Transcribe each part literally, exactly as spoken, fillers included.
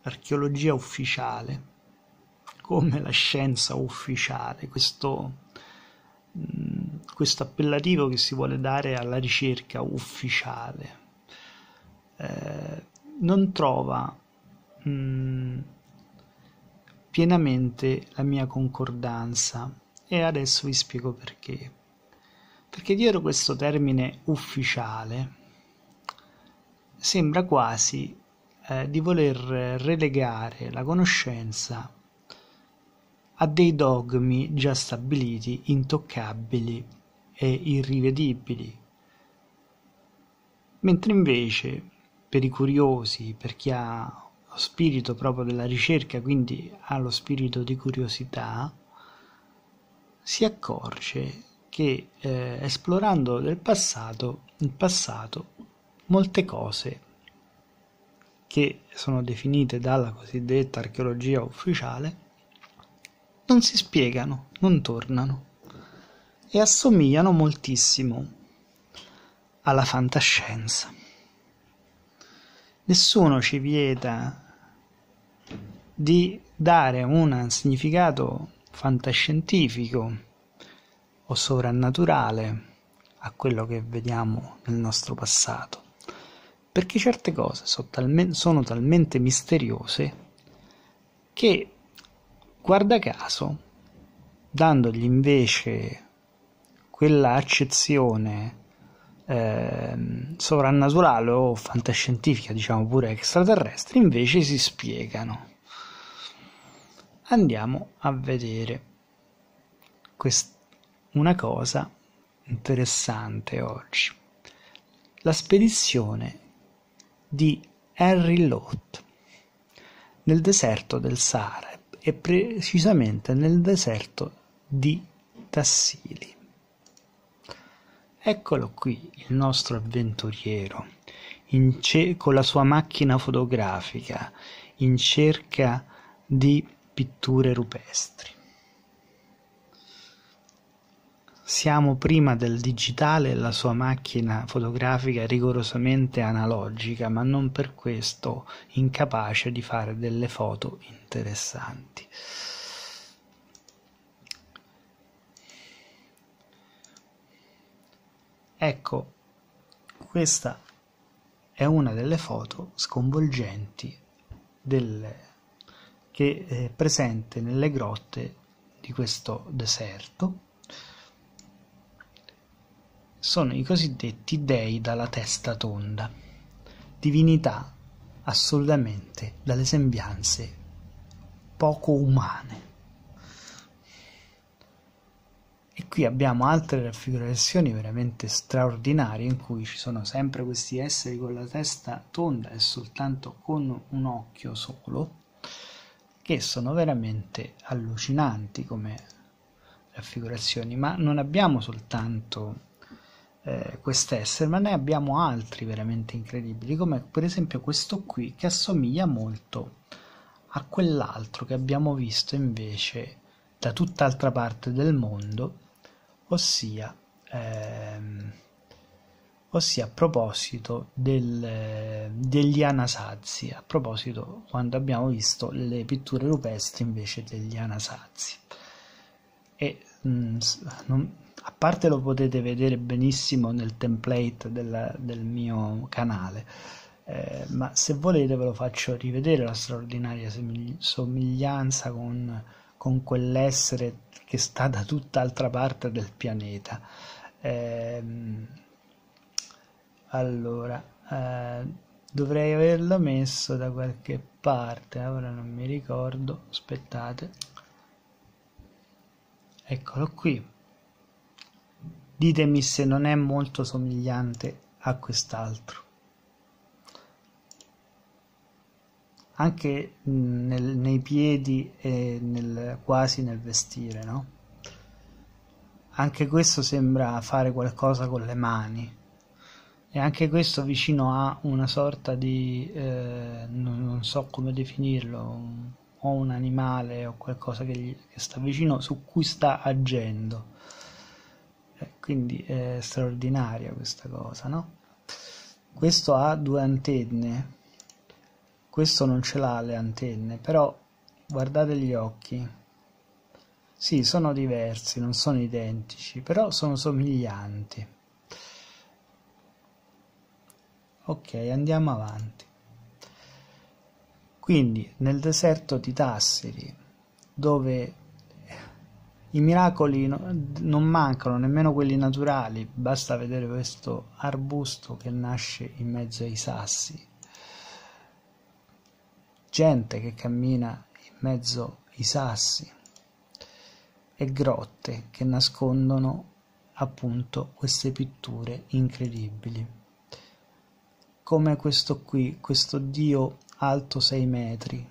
l'archeologia ufficiale, come la scienza ufficiale, questo, mh, questo appellativo che si vuole dare alla ricerca ufficiale, eh, non trova mh, pienamente la mia concordanza, e adesso vi spiego perché. Perché dietro questo termine ufficiale sembra quasi eh, di voler relegare la conoscenza a dei dogmi già stabiliti, intoccabili e irrivedibili, mentre invece per i curiosi, per chi ha lo spirito proprio della ricerca, quindi ha lo spirito di curiosità, si accorge che eh, esplorando del passato, il passato, molte cose che sono definite dalla cosiddetta archeologia ufficiale non si spiegano, non tornano e assomigliano moltissimo alla fantascienza. Nessuno ci vieta di dare un significato fantascientifico o sovrannaturale a quello che vediamo nel nostro passato, perché certe cose sono talmente, sono talmente misteriose che, guarda caso, dandogli invece quella accezione eh, sovrannaturale o fantascientifica, diciamo pure extraterrestre, invece si spiegano. Andiamo a vedere quest- una cosa interessante oggi. La spedizione di Henry Lott nel deserto del Sahara e precisamente nel deserto di Tassili. Eccolo qui il nostro avventuriero in ce- con la sua macchina fotografica in cerca di pitture rupestri. Siamo prima del digitale e la sua macchina fotografica è rigorosamente analogica, ma non per questo incapace di fare delle foto interessanti. Ecco, questa è una delle foto sconvolgenti del, che è presente nelle grotte di questo deserto. Sono i cosiddetti dei dalla testa tonda, divinità assolutamente dalle sembianze poco umane. E qui abbiamo altre raffigurazioni veramente straordinarie in cui ci sono sempre questi esseri con la testa tonda e soltanto con un occhio solo, che sono veramente allucinanti come raffigurazioni. Ma non abbiamo soltanto eh, quest'essere, ma ne abbiamo altri veramente incredibili, come per esempio questo qui che assomiglia molto a quell'altro che abbiamo visto invece da tutt'altra parte del mondo, ossia ehm, ossia a proposito del, degli Anasazi, a proposito quando abbiamo visto le pitture rupestri invece degli Anasazi. E mh, non, a parte lo potete vedere benissimo nel template della, del mio canale, eh, ma se volete ve lo faccio rivedere la straordinaria somiglianza con, con quell'essere che sta da tutt'altra parte del pianeta. Eh, allora, eh, dovrei averlo messo da qualche parte, ora non mi ricordo, aspettate. Eccolo qui. Ditemi se non è molto somigliante a quest'altro. Anche nel, nei piedi e nel, quasi nel vestire, no? Anche questo sembra fare qualcosa con le mani. E anche questo vicino a una sorta di, eh, non, non so come definirlo, un, o un animale o qualcosa che, gli, che sta vicino su cui sta agendo. Eh, quindi è straordinaria questa cosa, no? Questo ha due antenne. questo non ce l'ha le antenne, però guardate gli occhi. Sì, sono diversi, non sono identici, però sono somiglianti. Ok, andiamo avanti. Quindi nel deserto di Tassiri, dove i miracoli no, non mancano, nemmeno quelli naturali, basta vedere questo arbusto che nasce in mezzo ai sassi, gente che cammina in mezzo ai sassi e grotte che nascondono appunto queste pitture incredibili, come questo qui, questo dio alto sei metri,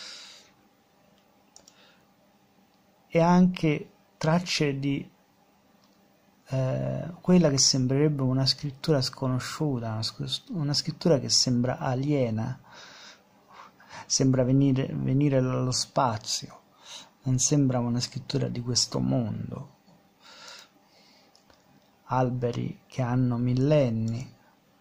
e anche tracce di eh, quella che sembrerebbe una scrittura sconosciuta, una, una scrittura che sembra aliena, sembra venire, venire dallo spazio, non sembra una scrittura di questo mondo. Alberi che hanno millenni,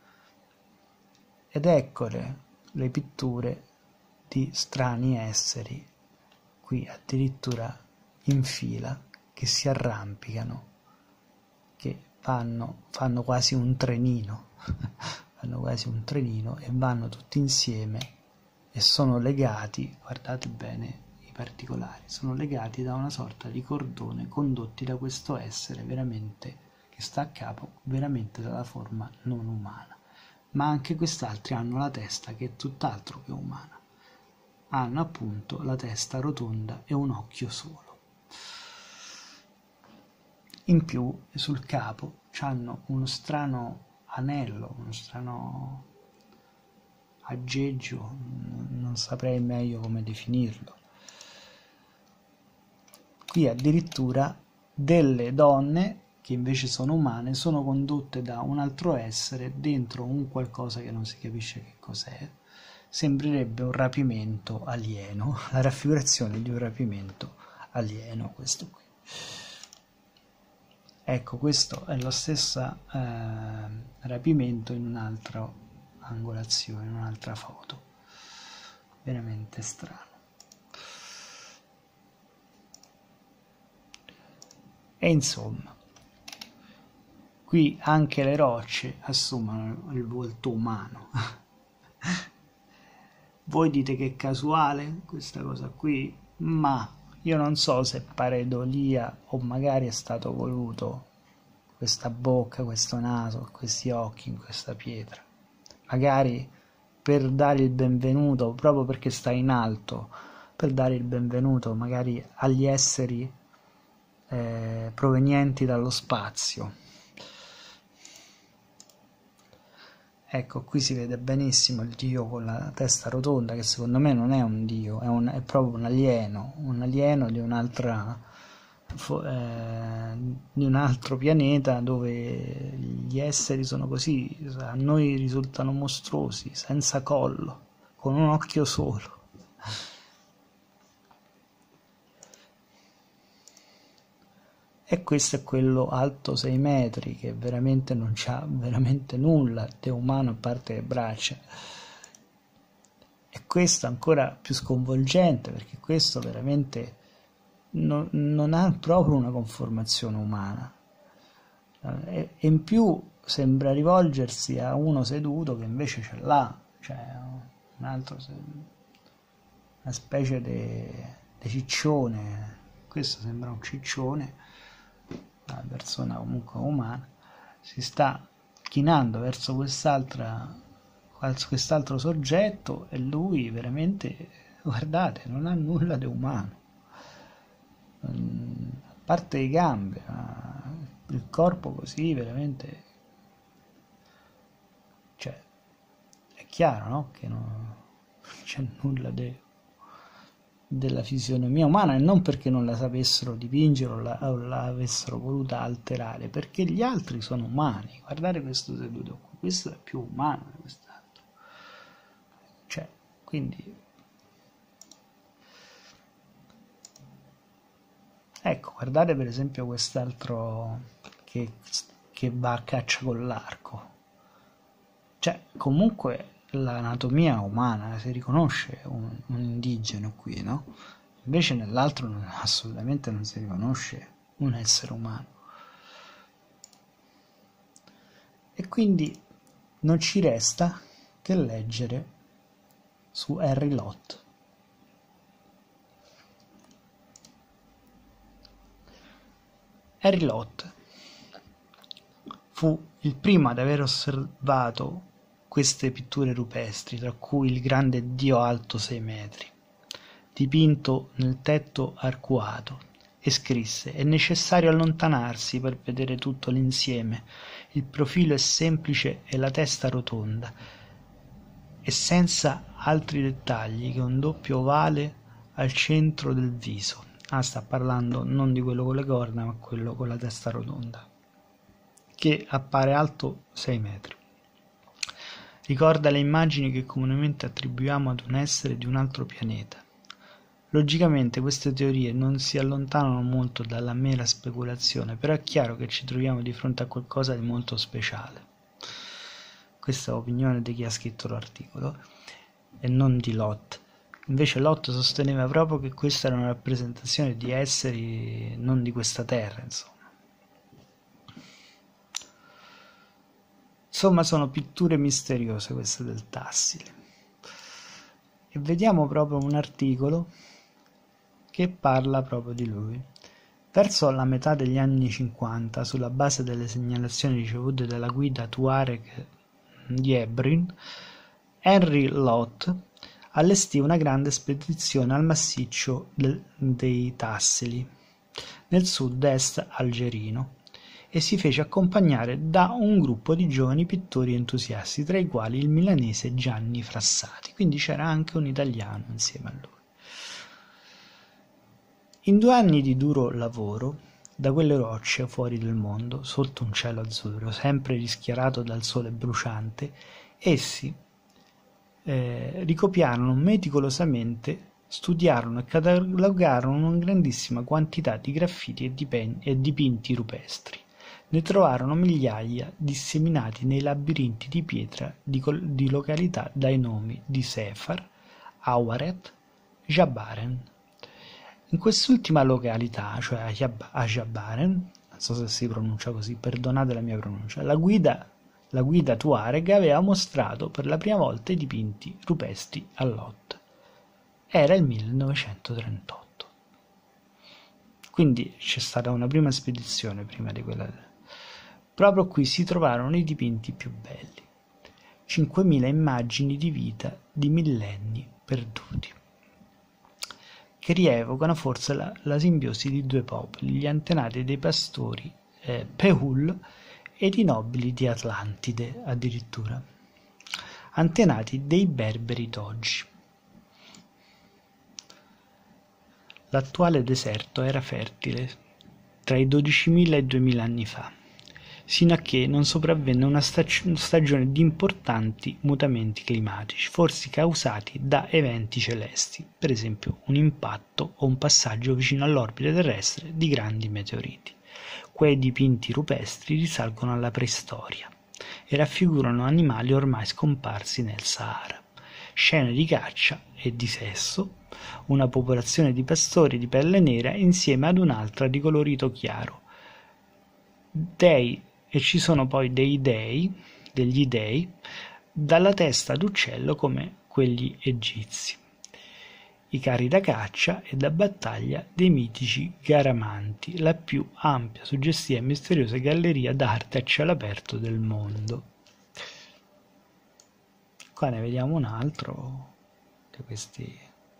ed eccole le pitture di strani esseri, qui addirittura in fila, che si arrampicano, che vanno, fanno quasi un trenino, fanno quasi un trenino e vanno tutti insieme e sono legati, guardate bene i particolari, sono legati da una sorta di cordone condotti da questo essere veramente che sta a capo veramente dalla forma non umana. Ma anche quest'altri hanno la testa che è tutt'altro che umana, hanno appunto la testa rotonda e un occhio solo. In più sul capo hanno uno strano anello, uno strano aggeggio, non saprei meglio come definirlo. Qui addirittura delle donne che invece sono umane sono condotte da un altro essere dentro un qualcosa che non si capisce che cos'è. Sembrerebbe un rapimento alieno, la raffigurazione di un rapimento alieno, questo qui. Ecco, questo è lo stesso eh, rapimento in un'altra angolazione, in un'altra foto. Veramente strano. E insomma, qui anche le rocce assumono il volto umano. Voi dite che è casuale questa cosa qui, ma io non so se pareidolia o magari è stato voluto questa bocca, questo naso, questi occhi in questa pietra. Magari per dare il benvenuto, proprio perché sta in alto, per dare il benvenuto magari agli esseri eh, provenienti dallo spazio. Ecco, qui si vede benissimo il dio con la testa rotonda, che secondo me non è un dio, è, un, è proprio un alieno, un alieno di un'altra, eh, di un altro pianeta dove gli esseri sono così, a noi risultano mostruosi, senza collo, con un occhio solo. E questo è quello alto sei metri, che veramente non c'ha veramente nulla di umano a parte le braccia. E questo è ancora più sconvolgente, perché questo veramente non, non ha proprio una conformazione umana. E, e in più sembra rivolgersi a uno seduto che invece ce l'ha, cioè un altro, una specie di ciccione. Questo sembra un ciccione, una persona comunque umana, si sta chinando verso quest'altra quest'altro soggetto e lui veramente, guardate, non ha nulla di umano, a parte le gambe, il corpo così veramente, cioè è chiaro, no? Che non c'è nulla di della fisionomia umana, e non perché non la sapessero dipingere o la, o la avessero voluta alterare, perché gli altri sono umani. Guardate questo seduto qui, questo è più umano di quest'altro, cioè, quindi ecco, guardate per esempio quest'altro che, che va a caccia con l'arco, cioè comunque l'anatomia umana, si riconosce un, un indigeno qui, no? Invece nell'altro non, assolutamente non si riconosce un essere umano. E quindi non ci resta che leggere su Henry Lott. Henry Lott fu il primo ad aver osservato queste pitture rupestri, tra cui il grande Dio alto sei metri, dipinto nel tetto arcuato, e scrisse: «È necessario allontanarsi per vedere tutto l'insieme. Il profilo è semplice e la testa rotonda, e senza altri dettagli che un doppio ovale al centro del viso». Ah, sta parlando non di quello con le corna, ma quello con la testa rotonda, che appare alto sei metri. Ricorda le immagini che comunemente attribuiamo ad un essere di un altro pianeta. Logicamente queste teorie non si allontanano molto dalla mera speculazione, però è chiaro che ci troviamo di fronte a qualcosa di molto speciale. Questa è l'opinione di chi ha scritto l'articolo e non di Lott. Invece Lott sosteneva proprio che questa era una rappresentazione di esseri non di questa terra, insomma. Insomma, sono pitture misteriose queste del Tassili. E vediamo proprio un articolo che parla proprio di lui. Verso la metà degli anni cinquanta, sulla base delle segnalazioni ricevute dalla guida Tuareg di Ebrin, Henry Lott allestì una grande spedizione al massiccio del, dei Tassili, nel sud-est algerino, e si fece accompagnare da un gruppo di giovani pittori entusiasti, tra i quali il milanese Gianni Frassati. Quindi c'era anche un italiano insieme a lui. In due anni di duro lavoro, da quelle rocce fuori del mondo, sotto un cielo azzurro, sempre rischiarato dal sole bruciante, essi eh, ricopiarono meticolosamente, studiarono e catalogarono una grandissima quantità di graffiti e, dipen- e dipinti rupestri. Ne trovarono migliaia disseminati nei labirinti di pietra di, col- di località dai nomi di Sefar, Awaret, Jabaren. In quest'ultima località, cioè a Jabaren, non so se si pronuncia così, perdonate la mia pronuncia, la guida, la guida Tuareg aveva mostrato per la prima volta i dipinti rupestri a Lott. Era il millenovecentotrentotto. Quindi c'è stata una prima spedizione prima di quella. Proprio qui si trovarono i dipinti più belli, cinquemila immagini di vita di millenni perduti, che rievocano forse la, la simbiosi di due popoli, gli antenati dei pastori eh, Pehul ed i nobili di Atlantide, addirittura, antenati dei berberi d'oggi. L'attuale deserto era fertile tra i dodicimila e i duemila anni fa, sino a che non sopravvenne una stag- stagione di importanti mutamenti climatici, forse causati da eventi celesti, per esempio un impatto o un passaggio vicino all'orbita terrestre di grandi meteoriti. Quei dipinti rupestri risalgono alla preistoria e raffigurano animali ormai scomparsi nel Sahara, scene di caccia e di sesso, una popolazione di pastori di pelle nera insieme ad un'altra di colorito chiaro, dei e ci sono poi dei dei, degli dei, dalla testa d'uccello come quelli egizi, i carri da caccia e da battaglia dei mitici Garamanti, la più ampia, suggestiva e misteriosa galleria d'arte a cielo aperto del mondo. Qua ne vediamo un altro di questi.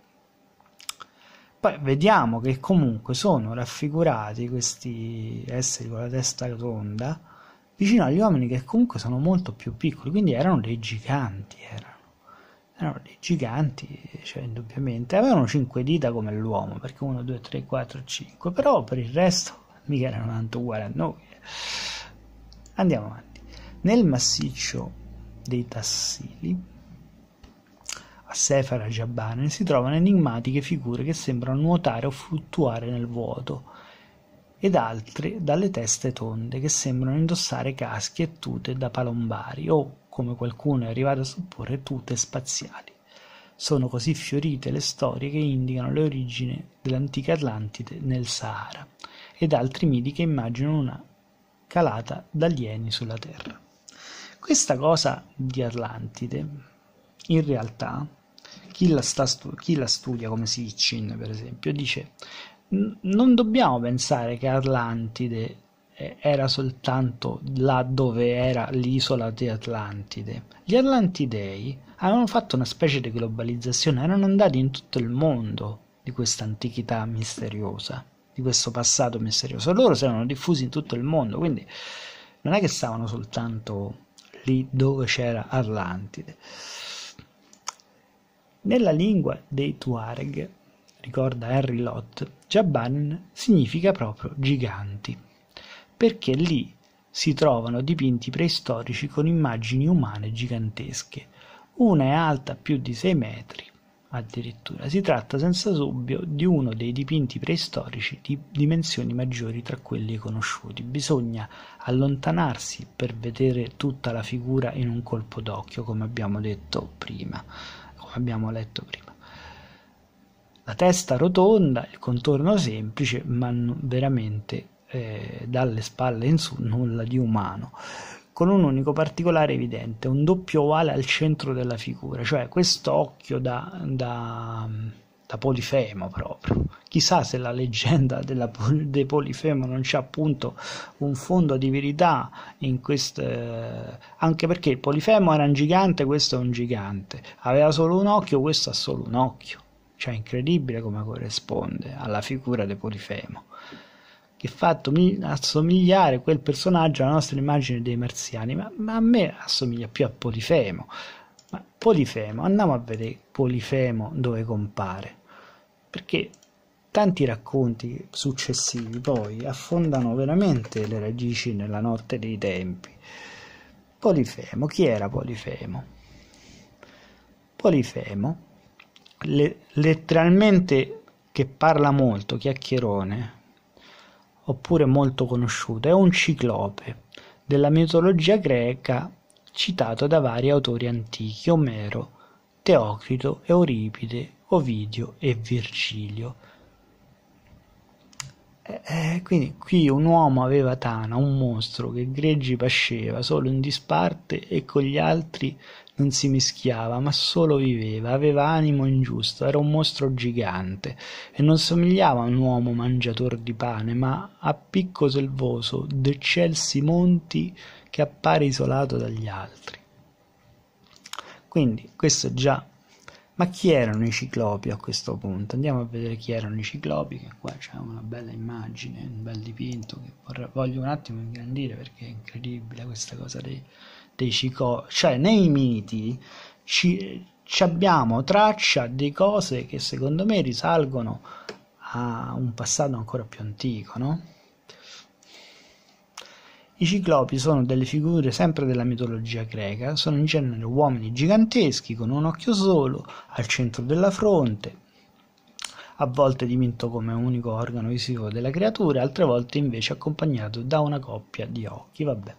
Poi vediamo che comunque sono raffigurati questi esseri con la testa tonda vicino agli uomini che comunque sono molto più piccoli, quindi erano dei giganti, erano, erano dei giganti, cioè indubbiamente, avevano cinque dita come l'uomo, perché uno, due, tre, quattro, cinque, però per il resto mica erano tanto uguali a noi. Andiamo avanti. Nel massiccio dei Tassili, a Sefar Jabaren, si trovano enigmatiche figure che sembrano nuotare o fluttuare nel vuoto, ed altre dalle teste tonde che sembrano indossare caschi e tute da palombari o come qualcuno è arrivato a supporre, tute spaziali. Sono così fiorite le storie che indicano le origini dell'antica Atlantide nel Sahara ed altri miti che immaginano una calata d'alieni sulla Terra. Questa cosa di Atlantide, in realtà, chi la, sta stu- chi la studia come Sitchin, per esempio, dice non dobbiamo pensare che Atlantide era soltanto là dove era l'isola di Atlantide. Gli Atlantidei avevano fatto una specie di globalizzazione, erano andati in tutto il mondo di questa antichità misteriosa, di questo passato misterioso. Loro si erano diffusi in tutto il mondo, quindi non è che stavano soltanto lì dove c'era Atlantide. Nella lingua dei Tuareg, ricorda Henry Lott, Jaban significa proprio giganti, perché lì si trovano dipinti preistorici con immagini umane gigantesche. Una è alta più di sei metri, addirittura. Si tratta senza dubbio di uno dei dipinti preistorici di dimensioni maggiori tra quelli conosciuti. Bisogna allontanarsi per vedere tutta la figura in un colpo d'occhio, come abbiamo detto prima, come abbiamo letto prima. La testa rotonda, il contorno semplice, ma veramente eh, dalle spalle in su nulla di umano, con un unico particolare evidente, un doppio ovale al centro della figura, cioè questo occhio da, da, da Polifemo proprio. Chissà se la leggenda della, dei Polifemo non c'è appunto un fondo di verità in queste, anche perché il Polifemo era un gigante, questo è un gigante, aveva solo un occhio, questo ha solo un occhio. Cioè incredibile come corrisponde alla figura di Polifemo, che fa assomigliare quel personaggio alla nostra immagine dei marziani, ma, ma a me assomiglia più a Polifemo. Ma Polifemo, andiamo a vedere Polifemo dove compare, perché tanti racconti successivi poi affondano veramente le radici nella notte dei tempi. Polifemo, chi era Polifemo? Polifemo Le, letteralmente, che parla molto, chiacchierone, oppure molto conosciuto, è un ciclope della mitologia greca citato da vari autori antichi: Omero, Teocrito, Euripide, Ovidio e Virgilio. Eh, quindi qui un uomo aveva tana, un mostro che greggi pasceva solo in disparte e con gli altri non si mischiava, ma solo viveva, aveva animo ingiusto, era un mostro gigante e non somigliava a un uomo mangiator di pane, ma a picco selvoso d'eccelsi monti che appare isolato dagli altri. Quindi questo è già. Ma chi erano i ciclopi a questo punto? Andiamo a vedere chi erano i ciclopi, che qua c'è una bella immagine, un bel dipinto che voglio un attimo ingrandire perché è incredibile questa cosa dei, dei ciclopi. Cioè nei miti ci, ci abbiamo traccia di cose che secondo me risalgono a un passato ancora più antico, no? I ciclopi sono delle figure sempre della mitologia greca, sono in genere uomini giganteschi con un occhio solo al centro della fronte, a volte dipinto come unico organo visivo della creatura, altre volte invece accompagnato da una coppia di occhi. Vabbè.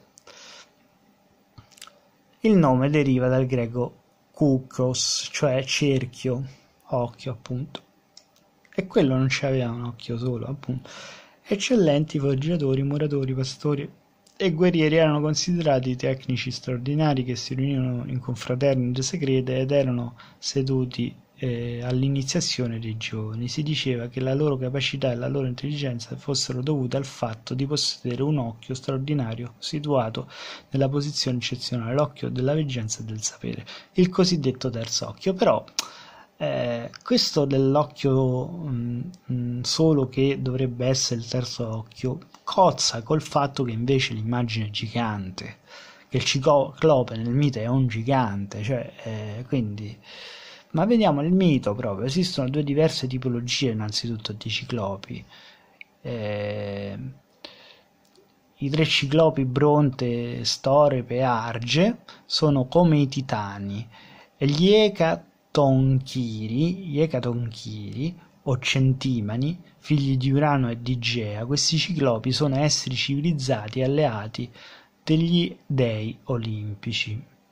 Il nome deriva dal greco kukos, cioè cerchio, occhio appunto, e quello non c'aveva un occhio solo appunto. Eccellenti forgiatori, muratori, pastori e guerrieri erano considerati tecnici straordinari che si riunivano in confraternite segrete ed erano seduti eh, all'iniziazione dei giovani. Si diceva che la loro capacità e la loro intelligenza fossero dovute al fatto di possedere un occhio straordinario situato nella posizione eccezionale, l'occhio della veggenza e del sapere, il cosiddetto terzo occhio. Però Eh, questo dell'occhio mh, solo che dovrebbe essere il terzo occhio cozza col fatto che invece l'immagine è gigante, che il ciclope nel mito è un gigante, cioè eh, quindi. Ma vediamo il mito proprio. Esistono due diverse tipologie innanzitutto di ciclopi. Eh, i tre ciclopi Bronte, Storepe e Arge sono come i titani e gli Eka Tonchiri, gli Ecatonchiri o Centimani, figli di Urano e di Gea. Questi ciclopi sono esseri civilizzati e alleati degli dei olimpici.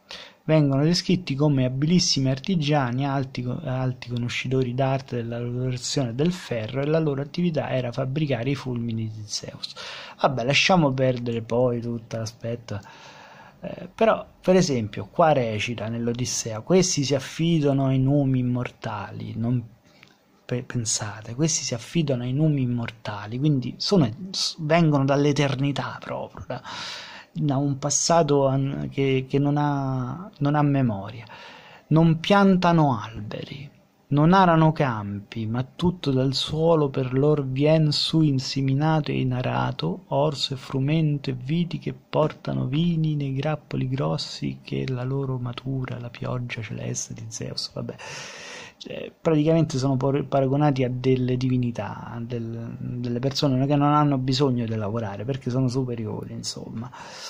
vengono descritti come abilissimi artigiani, alti, alti conoscitori d'arte della lavorazione del ferro, e la loro attività era fabbricare i fulmini di Zeus. Vabbè, lasciamo perdere poi tutto l'aspetto. Eh, però, per esempio, qua recita nell'Odissea: questi si affidano ai numi immortali, non pensate, questi si affidano ai numi immortali, quindi sono, vengono dall'eternità proprio, da, da un passato che, che non ha, non ha memoria. Non piantano alberi, non arano campi, ma tutto dal suolo per lor vien su inseminato e inarato, orso e frumento e viti che portano vini nei grappoli grossi che la loro matura, la pioggia celeste di Zeus, vabbè. Cioè, praticamente sono paragonati a delle divinità, a del, delle persone che non hanno bisogno di lavorare perché sono superiori, insomma.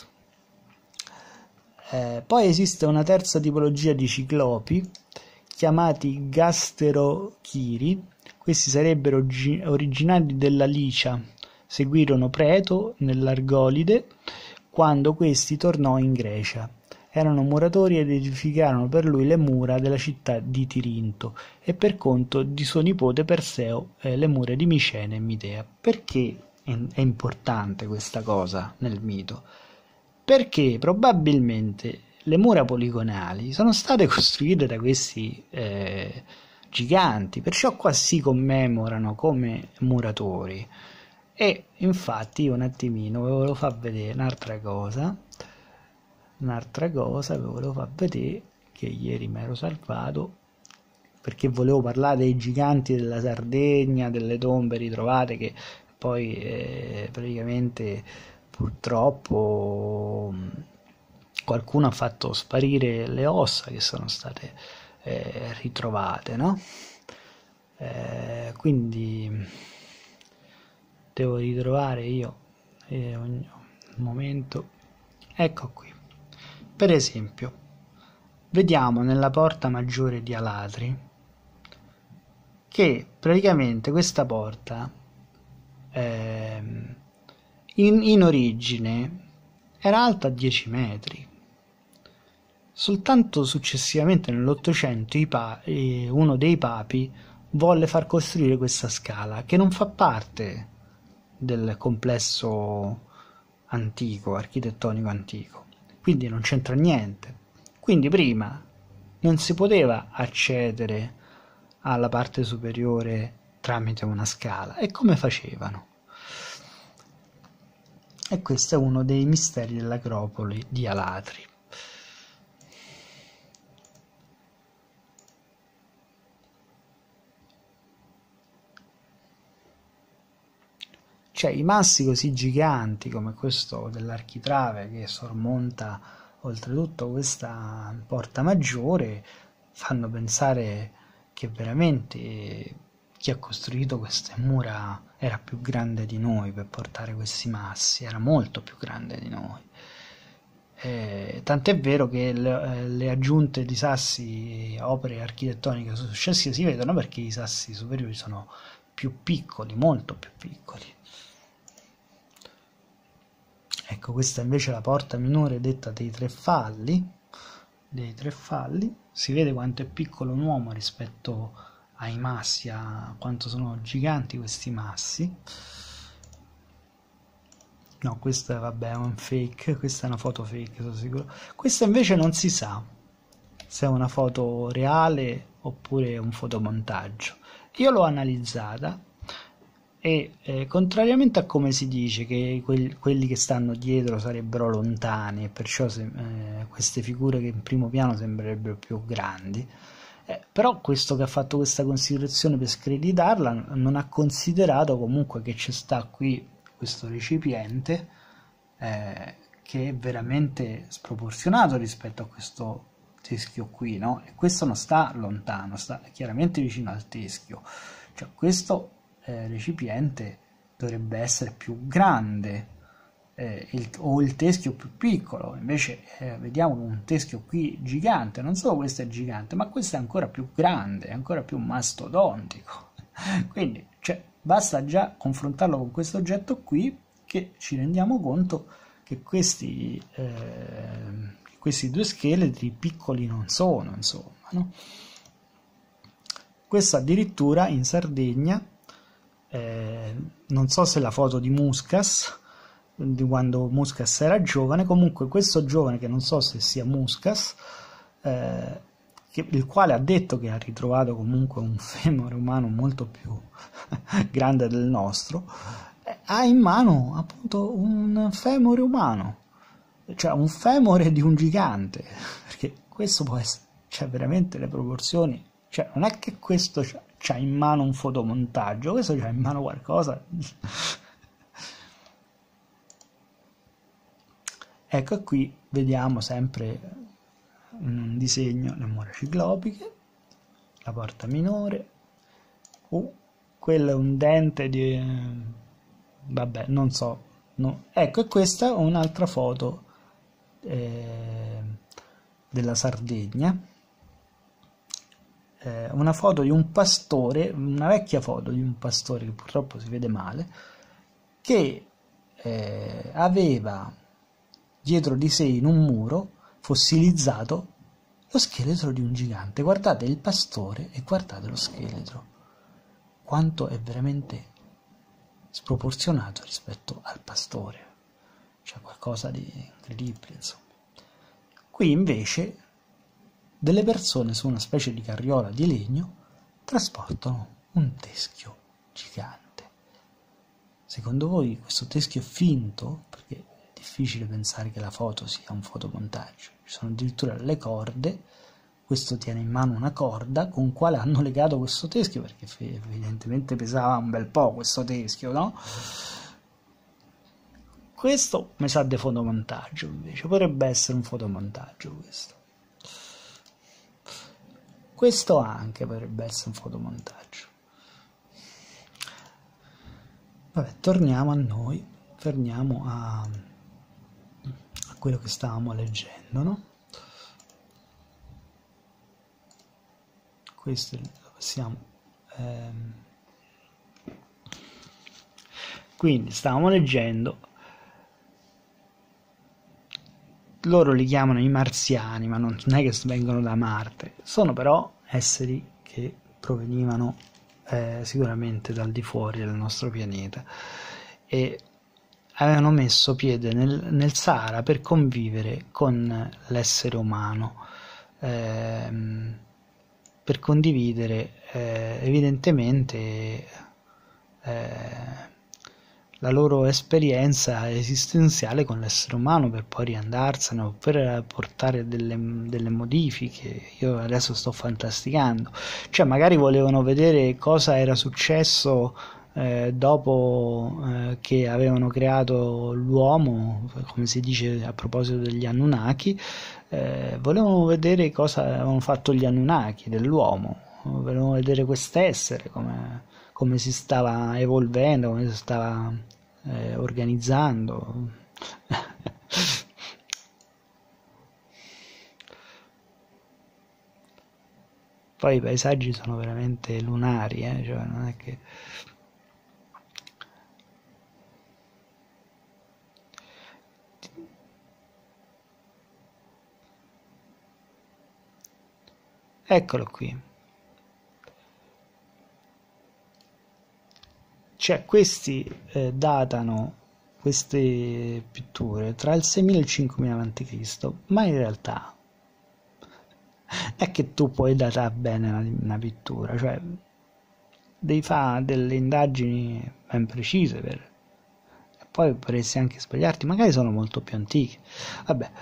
Eh, poi esiste una terza tipologia di ciclopi chiamati gasterochiri. Questi sarebbero originari della Licia, seguirono Preto nell'Argolide quando questi tornò in Grecia. Erano muratori ed edificarono per lui le mura della città di Tirinto e per conto di suo nipote Perseo eh, le mura di Micene e Midea. Perché è importante questa cosa nel mito? Perché probabilmente le mura poligonali sono state costruite da questi eh, giganti, perciò qua si commemorano come muratori. E infatti un attimino vi volevo far vedere un'altra cosa. Un'altra cosa vi volevo far vedere, che ieri mi ero salvato, perché volevo parlare dei giganti della Sardegna, delle tombe ritrovate, che poi eh, praticamente purtroppo qualcuno ha fatto sparire le ossa che sono state eh, ritrovate, no? Eh, quindi devo ritrovare io eh, ogni momento. Ecco qui. Per esempio, vediamo nella porta maggiore di Alatri che praticamente questa porta eh, in, in origine era alta dieci metri. Soltanto successivamente nell'Ottocento eh, uno dei papi volle far costruire questa scala che non fa parte del complesso antico, architettonico antico. Quindi non c'entra niente. Quindi prima non si poteva accedere alla parte superiore tramite una scala. E come facevano? E questo è uno dei misteri dell'Acropoli di Alatri. Cioè i massi così giganti come questo dell'architrave che sormonta oltretutto questa porta maggiore fanno pensare che veramente chi ha costruito queste mura era più grande di noi per portare questi massi, era molto più grande di noi. Eh, tant'è vero che le, le aggiunte di sassi, opere architettoniche successive si vedono perché i sassi superiori sono più piccoli, molto più piccoli. Ecco, questa invece è la porta minore detta dei tre falli, dei tre falli. Si vede quanto è piccolo un uomo rispetto ai massi, a quanto sono giganti questi massi. No, questa vabbè è un fake, questa è una foto fake, sono sicuro. Questa invece non si sa se è una foto reale oppure un fotomontaggio. Io l'ho analizzata e eh, contrariamente a come si dice che que quelli che stanno dietro sarebbero lontani e perciò se, eh, queste figure che in primo piano sembrerebbero più grandi, eh, però questo che ha fatto questa considerazione per screditarla non ha considerato comunque che ci sta qui questo recipiente eh, che è veramente sproporzionato rispetto a questo teschio qui, no? E questo non sta lontano, sta chiaramente vicino al teschio, cioè questo Eh, recipiente dovrebbe essere più grande eh, il, o il teschio più piccolo, invece eh, vediamo un teschio qui gigante, non solo questo è gigante ma questo è ancora più grande, è ancora più mastodontico. Quindi cioè, basta già confrontarlo con questo oggetto qui che ci rendiamo conto che questi, eh, questi due scheletri piccoli non sono, insomma, no? Questo addirittura in Sardegna, eh, non so se la foto di Muscas, di quando Muscas era giovane, comunque questo giovane, che non so se sia Muscas, eh, che, il quale ha detto che ha ritrovato comunque un femore umano molto più grande del nostro, eh, ha in mano appunto un femore umano, cioè un femore di un gigante, perché questo può essere, cioè veramente le proporzioni, cioè non è che questo c'ha in mano un fotomontaggio, questo c'ha in mano qualcosa. Ecco, qui vediamo sempre un disegno, le mura ciclopiche, la porta minore, uh, quello è un dente di, vabbè, non so, no. Ecco, e questa è un'altra foto eh, della Sardegna, eh, una foto di un pastore, una vecchia foto di un pastore che purtroppo si vede male, che eh, aveva dietro di sé in un muro fossilizzato lo scheletro di un gigante. Guardate il pastore e guardate lo scheletro, quanto è veramente sproporzionato rispetto al pastore, c'è qualcosa di incredibile, insomma. Qui invece delle persone su una specie di carriola di legno trasportano un teschio gigante. Secondo voi questo teschio è finto? Perché difficile pensare che la foto sia un fotomontaggio, ci sono addirittura le corde, questo tiene in mano una corda con quale hanno legato questo teschio, perché evidentemente pesava un bel po' questo teschio, no? Questo mi sa di fotomontaggio, invece potrebbe essere un fotomontaggio questo. Questo anche potrebbe essere un fotomontaggio. Vabbè, torniamo a noi, torniamo a quello che stavamo leggendo, no? Questo lo possiamo ehm. Quindi stavamo leggendo, loro li chiamano i marziani, ma non è che vengono da Marte, sono però esseri che provenivano eh, sicuramente dal di fuori del nostro pianeta e avevano messo piede nel, nel Sahara per convivere con l'essere umano, ehm, per condividere eh, evidentemente eh, la loro esperienza esistenziale con l'essere umano, per poi riandarsene o per portare delle, delle modifiche. Io adesso sto fantasticando, cioè magari volevano vedere cosa era successo Eh, dopo eh, che avevano creato l'uomo, come si dice a proposito degli Anunnaki, eh, volevano vedere cosa avevano fatto gli Anunnaki dell'uomo, volevano vedere quest'essere, come, come si stava evolvendo, come si stava eh, organizzando. Poi i paesaggi sono veramente lunari, eh? Cioè non è che eccolo qui, cioè questi eh, datano queste pitture tra il seimila e il cinquemila avanti Cristo, ma in realtà è che tu puoi datare bene una, una pittura, cioè devi fare delle indagini ben precise per, e poi potresti anche sbagliarti, magari sono molto più antiche, vabbè.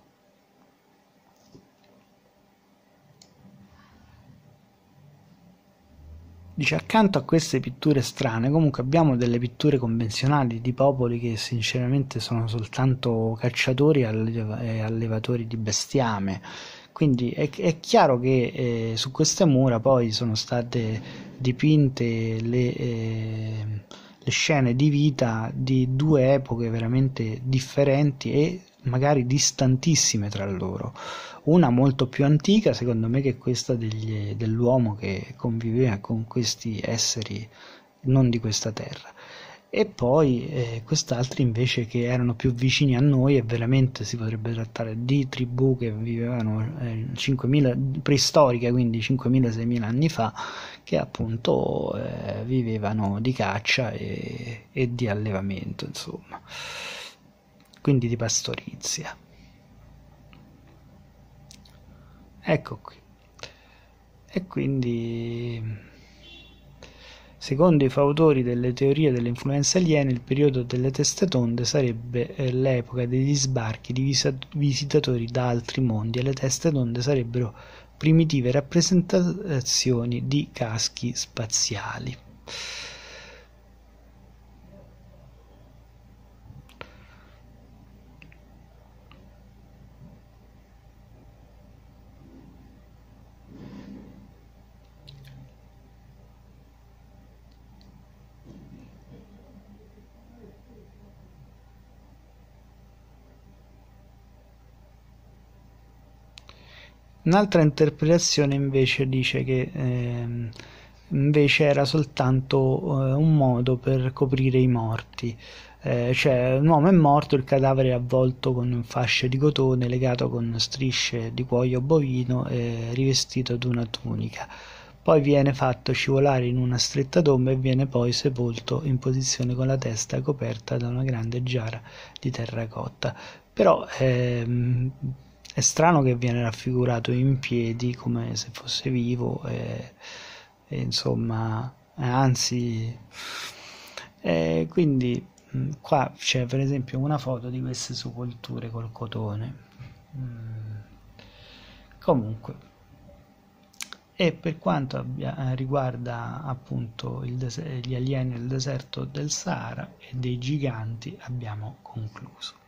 Dice, accanto a queste pitture strane, comunque abbiamo delle pitture convenzionali di popoli che sinceramente sono soltanto cacciatori e allevatori di bestiame. Quindi è, è chiaro che eh, su queste mura poi sono state dipinte le, eh, le scene di vita di due epoche veramente differenti e magari distantissime tra loro. Una molto più antica secondo me che questa degli, dell'uomo che conviveva con questi esseri non di questa terra, e poi eh, quest'altri invece che erano più vicini a noi, e veramente si potrebbe trattare di tribù che vivevano eh, cinquemila preistoriche, quindi cinquemila seimila anni fa, che appunto eh, vivevano di caccia e, e di allevamento, insomma, quindi di pastorizia. Ecco qui. E quindi, secondo i fautori delle teorie delle influenze aliene, il periodo delle teste tonde sarebbe eh, l'epoca degli sbarchi di visitatori da altri mondi, e le teste tonde sarebbero primitive rappresentazioni di caschi spaziali. Un'altra interpretazione invece dice che ehm, invece era soltanto eh, un modo per coprire i morti, eh, cioè un uomo è morto, il cadavere è avvolto con fasce di cotone, legato con strisce di cuoio bovino e rivestito d'una tunica. Poi viene fatto scivolare in una stretta tomba e viene poi sepolto in posizione con la testa coperta da una grande giara di terracotta. Però ehm, è strano che viene raffigurato in piedi come se fosse vivo e, e insomma, anzi, e quindi qua c'è per esempio una foto di queste sepolture col cotone. Comunque, e per quanto abbia, riguarda appunto il gli alieni del deserto del Sahara e dei giganti, abbiamo concluso.